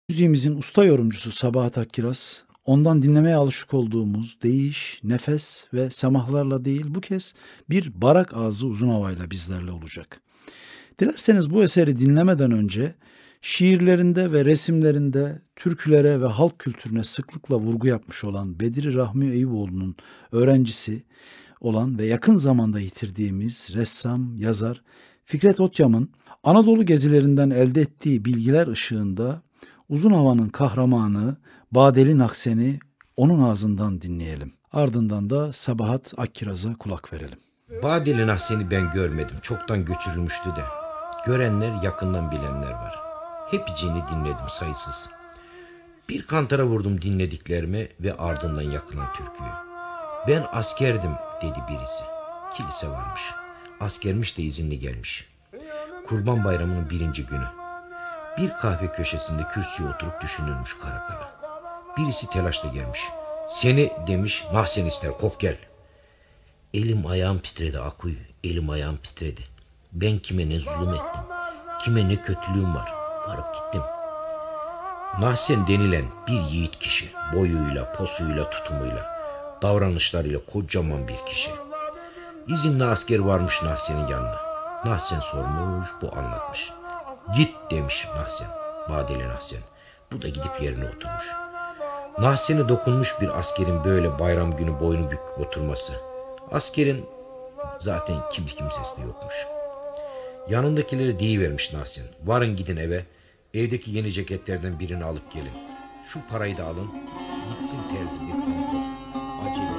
Müziğimizin usta yorumcusu Sabahat Akkiraz, ondan dinlemeye alışık olduğumuz değiş, nefes ve semahlarla değil bu kez bir barak ağzı uzun havayla bizlerle olacak. Dilerseniz bu eseri dinlemeden önce şiirlerinde ve resimlerinde türkülere ve halk kültürüne sıklıkla vurgu yapmış olan Bedri Rahmi Eyüboğlu'nun öğrencisi olan ve yakın zamanda yitirdiğimiz ressam, yazar Fikret Otyam'ın Anadolu gezilerinden elde ettiği bilgiler ışığında Uzun Hava'nın kahramanı Badeli Naksen'i onun ağzından dinleyelim. Ardından da Sabahat Akkiraz'a kulak verelim. Badeli Naksen'i ben görmedim. Çoktan götürülmüştü de. Görenler, yakından bilenler var. Hepsini dinledim sayısız. Bir kantara vurdum dinlediklerime ve ardından yakılan türküyü. Ben askerdim dedi birisi. Kilise varmış. Askermiş de izinli gelmiş. Kurban Bayramı'nın 1. günü. Bir kahve köşesinde kürsüye oturup düşünürmüş kara kara. Birisi telaşla gelmiş. Seni demiş, Naksen ister, kop gel. Elim ayağım titredi Akuy, elim ayağım titredi. Ben kime ne zulüm ettim, kime ne kötülüğüm var, varıp gittim. Naksen denilen bir yiğit kişi, boyuyla, posuyla, tutumuyla, davranışlarıyla kocaman bir kişi. İzinli asker varmış Naksen'in yanına. Naksen sormuş, bu anlatmış. Git demiş Naksen, Badeli Naksen. Bu da gidip yerine oturmuş. Naksen'e dokunmuş bir askerin böyle bayram günü boynu bükük oturması. Askerin zaten kimsesi de yokmuş. Yanındakileri deyivermiş Naksen. Varın gidin eve, evdeki yeni ceketlerden birini alıp gelin. Şu parayı da alın, gitsin terzi bir pantolon. Acele.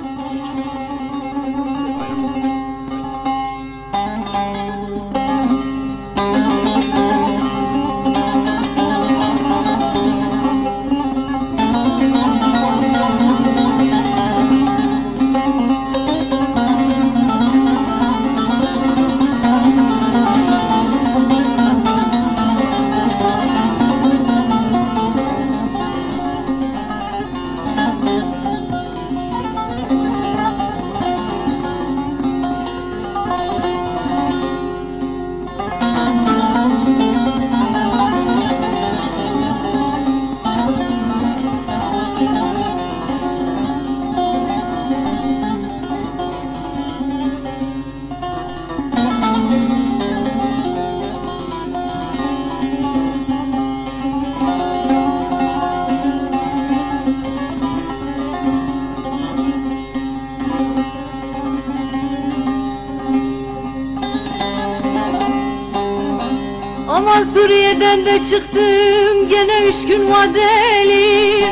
Aman Suriye'den de çıktım gene 3 gün vadeli.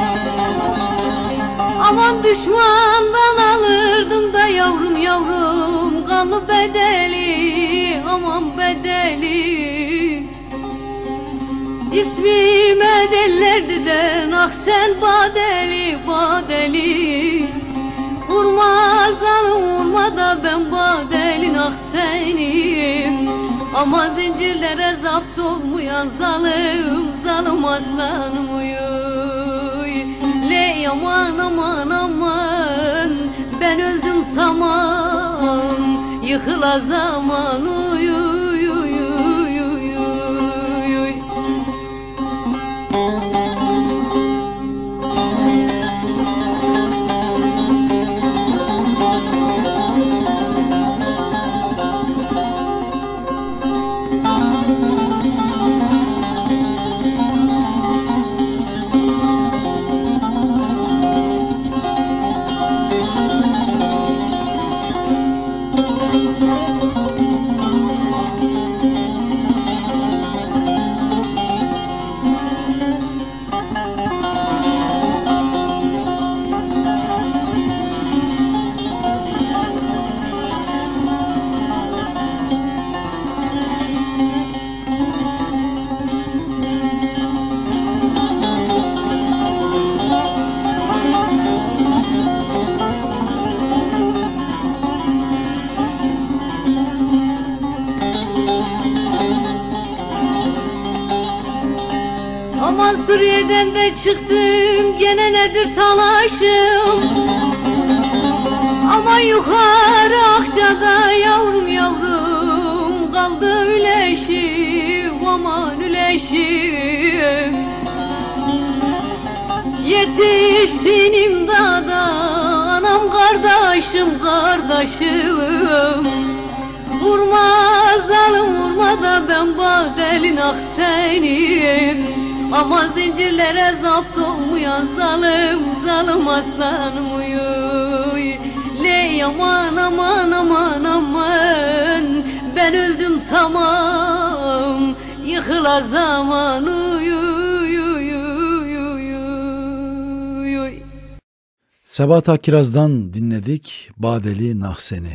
Aman düşmandan alırdım da yavrum yavrum kanlı bedeli, aman bedeli. İsmime derlerdi de Naksen Badeli, Badeli. Vurma zalım vurma da ben Badeli Naksen'im. Ama zincirlere zapt olmayan zalim, zalim aslanım uyuy. Le aman aman aman, ben öldüm tamam, yıkıla zaman uyuy. Aman Suriye'den de çıktım gene nedir talaşım. Aman yukarı Akça'da yavrum yavrum kaldı üleşim, aman üleşim. yetişsin imdada, anam kardeşim kardeşim. Vurma zalim vurma da ben Badel'in ah senim. Ama zincirlere zapt olmayan zalim, zalim aslanım uyuy. Ley aman aman aman aman, ben öldüm tamam, yıkıla zaman uy uy uy uy uy uy. Sabahat Akkiraz'dan dinledik Badeli Nahsen'i.